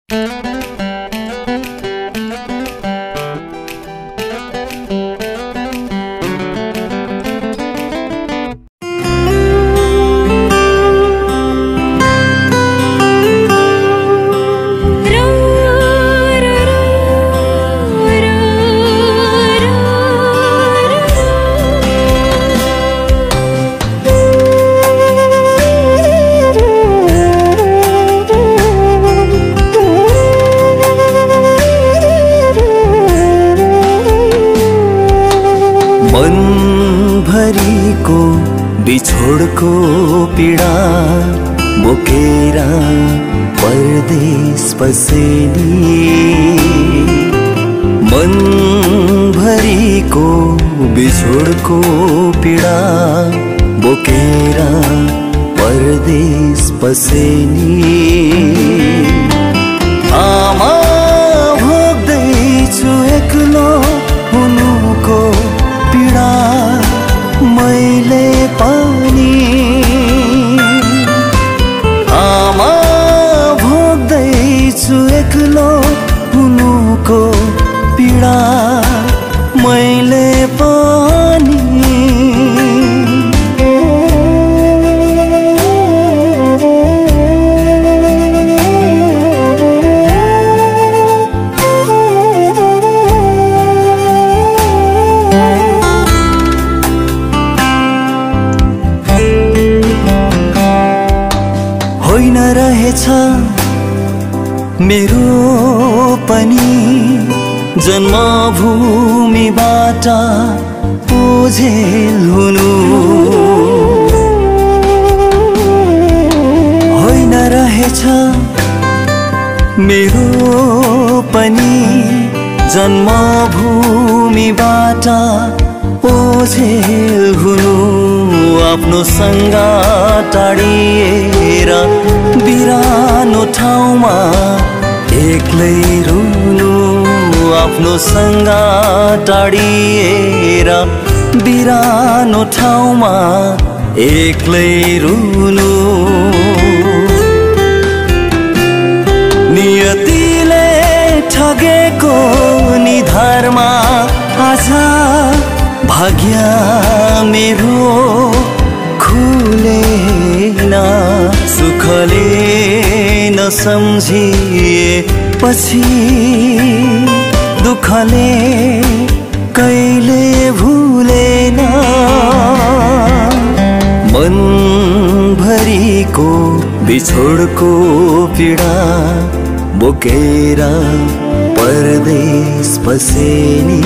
मनभरिको बिछोडको पीडा बोकेर परदेश बसेनी। मनभरिको बिछोडको पीडा बोकेर परदेश बसेनी। आमा भोग्दैछु एक्लो हुनुको पीडा मैले पनि। आमा भोग्दैछु एक्लो हुनुको पीडा मैले पनि। होइन रहेछ मेरो पनि जन्मभूमिबाट ओझेल हुनु। होइन रहेछ मेरो पनि जन्मभूमिबाट ओझेल हुनु। आफ्नो सँग टाढिएर बिरानो ठाउँमा एक्लै रुनु। आफ्नो सँग टाढिएर बिरानो ठाउँमा एक्लै रुनु। नियतिले ठगेको निधारमा आज भाग्य मेरो खुलेन। सुखले नसम्झिएपछि दुःखले कहिले भुलेन। मनभरिको बिछोडको पीडा बोकेर परदेश बसेनी।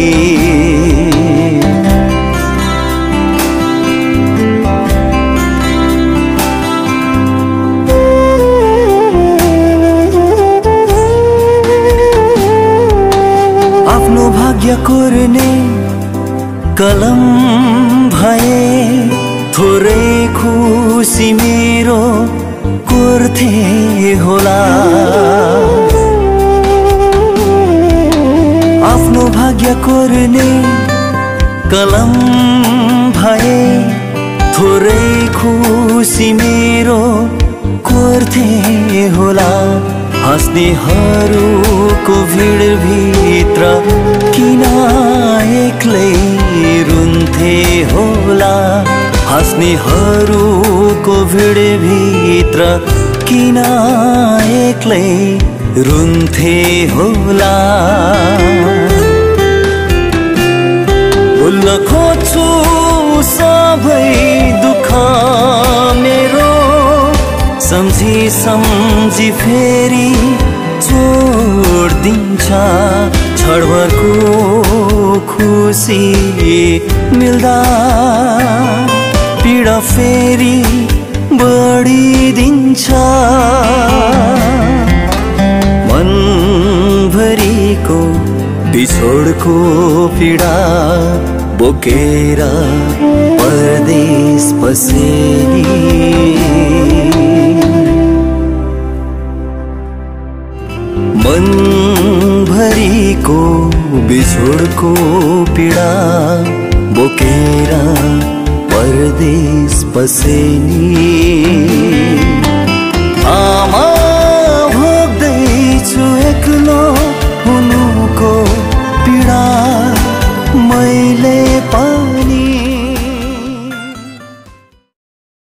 आफ्नो भाग्य कोर्ने कलम भए थोरै खुसी मेरो कोर्थे होला। आफ्नो भाग्य कोर्ने कलम भए थोरै खुसी मेरो कोर्थे होला। हाँस्नेहरूको भिडभित्र किन एक्लै रुन्थे होला। हाँस्नेहरूको भिडभित्र किन एक्लै रुन्थे होला। भुल्न खोज्छु सबै दुःख मेरो, सम्झी सम्झी फेरि छोड्दिन्छ। क्षणभरको खुसी मिल्दा पीडा फेरि बढिदिन्छ। मनभरिको बिछोडको पीडा बोकेर परदेश बसेनी। मनभरिको बिछोडको पीडा बोकेर परदेश बसेनी। आमा